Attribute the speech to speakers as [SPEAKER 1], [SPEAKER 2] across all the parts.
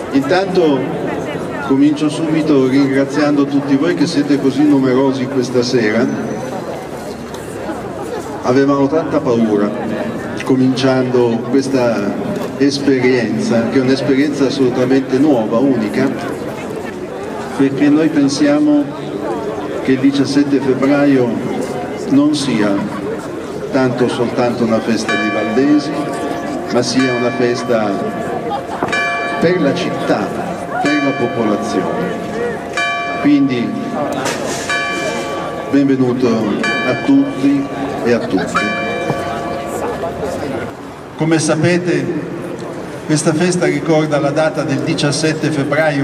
[SPEAKER 1] Intanto comincio subito ringraziando tutti voi che siete così numerosi questa sera. Avevamo tanta paura cominciando questa esperienza, che è un'esperienza assolutamente nuova, unica, perché noi pensiamo che il 17 febbraio non sia tanto soltanto una festa di Valdesi, ma sia una festa per la città, per la popolazione. Quindi benvenuto a tutti e a tutte. Come sapete, questa festa ricorda la data del 17 febbraio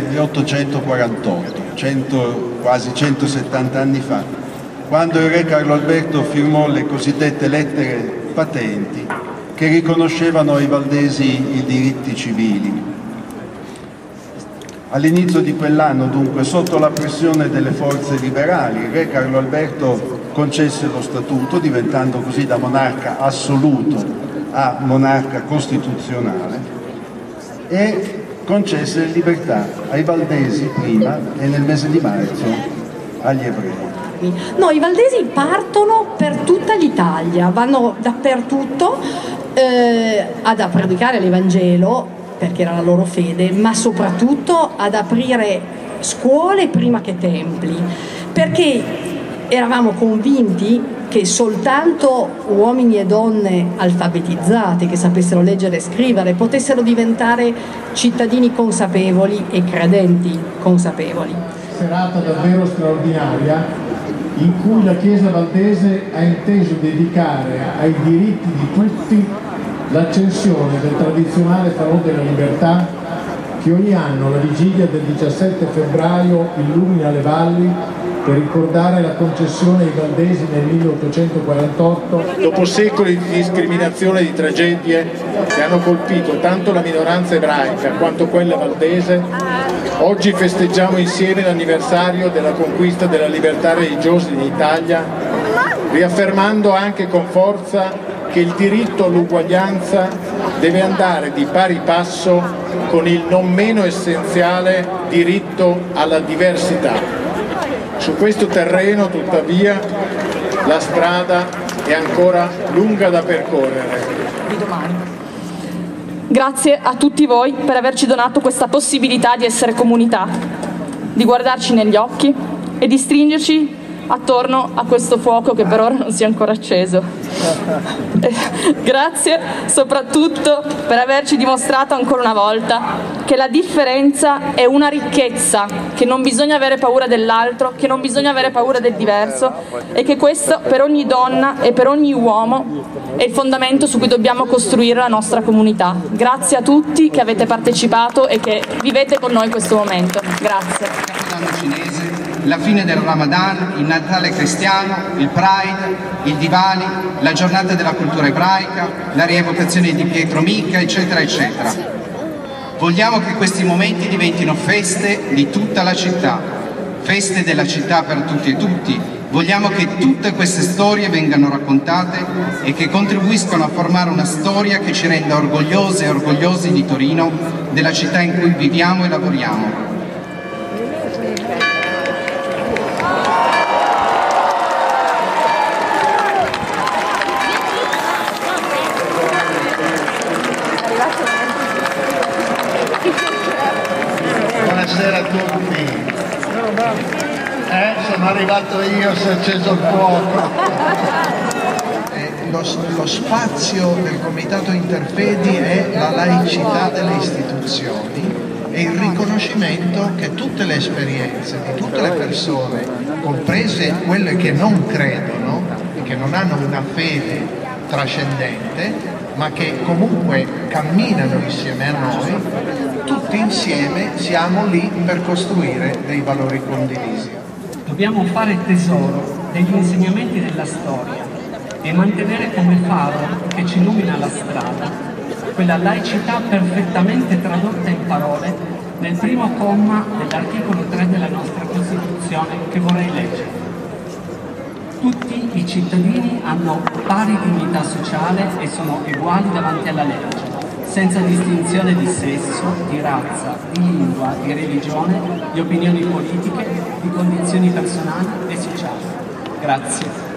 [SPEAKER 1] 1848, quasi 170 anni fa, quando il re Carlo Alberto firmò le cosiddette lettere patenti che riconoscevano ai valdesi i diritti civili. All'inizio di quell'anno, dunque, sotto la pressione delle forze liberali, il re Carlo Alberto concesse lo statuto, diventando così da monarca assoluto a monarca costituzionale, e concesse libertà ai valdesi prima e nel mese di marzo agli ebrei.
[SPEAKER 2] No, i valdesi partono per tutta l'Italia, vanno dappertutto ad predicare l'Evangelo, perché era la loro fede, ma soprattutto ad aprire scuole prima che templi, perché eravamo convinti che soltanto uomini e donne alfabetizzati, che sapessero leggere e scrivere, potessero diventare cittadini consapevoli e credenti consapevoli.
[SPEAKER 3] Serata davvero straordinaria, in cui la Chiesa valdese ha inteso dedicare ai diritti di tutti l'accensione del tradizionale farò della libertà che ogni anno la vigilia del 17 febbraio illumina le valli per ricordare la concessione ai valdesi nel 1848.
[SPEAKER 4] Dopo secoli di discriminazione e di tragedie che hanno colpito tanto la minoranza ebraica quanto quella valdese, oggi festeggiamo insieme l'anniversario della conquista della libertà religiosa in Italia, riaffermando anche con forza che il diritto all'uguaglianza deve andare di pari passo con il non meno essenziale diritto alla diversità. Su questo terreno, tuttavia, la strada è ancora lunga da percorrere.
[SPEAKER 5] Grazie a tutti voi per averci donato questa possibilità di essere comunità, di guardarci negli occhi e di stringerci attorno a questo fuoco che per ora non si è ancora acceso. Grazie soprattutto per averci dimostrato ancora una volta che la differenza è una ricchezza, che non bisogna avere paura dell'altro, che non bisogna avere paura del diverso e che questo per ogni donna e per ogni uomo è il fondamento su cui dobbiamo costruire la nostra comunità. Grazie a tutti che avete partecipato e che vivete con noi questo momento. Grazie.
[SPEAKER 6] La fine del Ramadan, il Natale cristiano, il Pride, il Diwali, la giornata della cultura ebraica, la rievocazione di Pietro Mica, eccetera, eccetera. Vogliamo che questi momenti diventino feste di tutta la città, feste della città per tutti e tutti. Vogliamo che tutte queste storie vengano raccontate e che contribuiscano a formare una storia che ci renda orgogliose e orgogliosi di Torino, della città in cui viviamo e lavoriamo.
[SPEAKER 3] Buonasera a tutti. Sono arrivato io, si è acceso il fuoco.
[SPEAKER 7] Lo spazio del Comitato Interfedi è la laicità delle istituzioni e il riconoscimento che tutte le esperienze di tutte le persone, comprese quelle che non credono e che non hanno una fede trascendente, ma che comunque camminano insieme a noi, tutti insieme siamo lì per costruire dei valori condivisi.
[SPEAKER 8] Dobbiamo fare tesoro degli insegnamenti della storia e mantenere come faro che ci illumina la strada quella laicità perfettamente tradotta in parole nel primo comma dell'articolo 3 della nostra Costituzione, che vorrei leggere. Tutti i cittadini hanno pari dignità sociale e sono uguali davanti alla legge. senza distinzione di sesso, di razza, di lingua, di religione, di opinioni politiche, di condizioni personali e sociali. Grazie.